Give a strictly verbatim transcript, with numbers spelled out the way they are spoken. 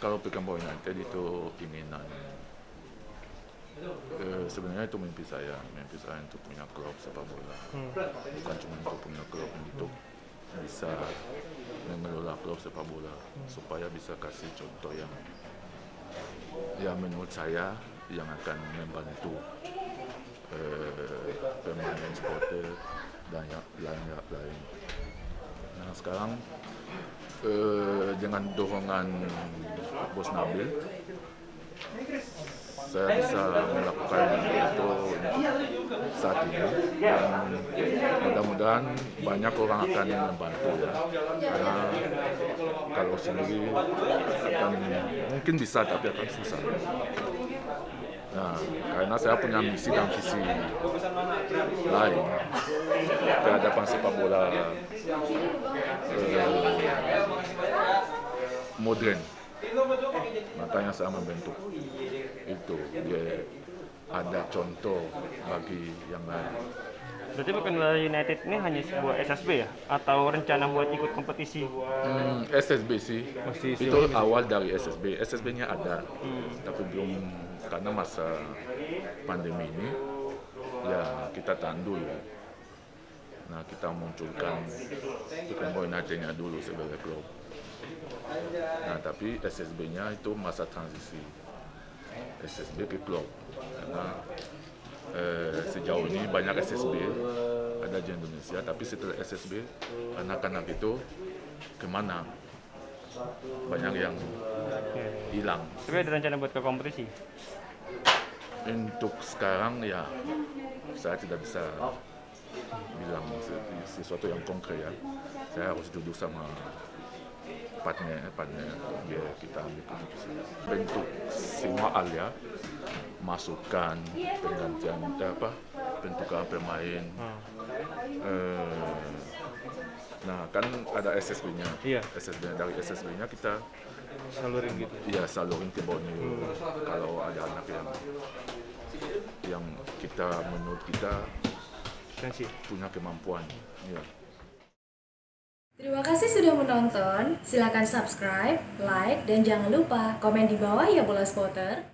kalau Pekanbaru United itu keinginan. Eh, sebenarnya itu mimpi saya, mimpi saya untuk punya klub sepak bola. Hmm. Bukan cuma untuk punya klub, untuk bisa mengelola klub sepak bola hmm. supaya bisa kasih contoh yang, ya menurut saya yang akan membantu eh, pemain supporter dan yang lain-lain. Nah sekarang eh, dengan dorongan Bos Nabil, saya bisa melakukan itu saat ini dan mudah-mudahan banyak orang akan membantu ya. Karena kalau sendiri akan mungkin bisa tapi akan susah. Nah, karena saya punya misi dan visi lain kehadapan sepak bola eh, modern. Makanya saya membentuk itu, dia ada contoh bagi yang lain. Berarti Pekanbaru United ini hanya sebuah S S B ya? Atau rencana buat ikut kompetisi? Hmm, S S B sih, Masih itu awal dari S S B. S S B-nya ada, hmm. tapi belum, karena masa pandemi ini, ya kita tahan dulu. Nah, kita munculkan Pekanbaru United-nya dulu sebagai klub. Nah, tapi S S B-nya itu masa transisi, S S B ke klub. Karena eh, sejauh ini banyak S S B ada di Indonesia, tapi setelah S S B anak-anak itu kemana? Banyak yang hilang. Tapi ada rencana buat ke kompetisi? Untuk sekarang ya saya tidak bisa bilang sesuatu yang konkret ya. Saya harus duduk sama partner, partner biar kita ambil keputusan. Bentuk semua hal ya, masukan, penggantian apa, bentukan pemain. Hmm. Eh, nah kan ada S S B-nya, iya. S S B-nya dari S S B-nya kita salurin gitu. Iya, salurin ke Borneo. Hmm. Kalau ada anak yang yang kita menurut kita punya kemampuan. Ya. Terima kasih sudah menonton. Silakan subscribe, like, dan jangan lupa komen di bawah ya Bola Spotter.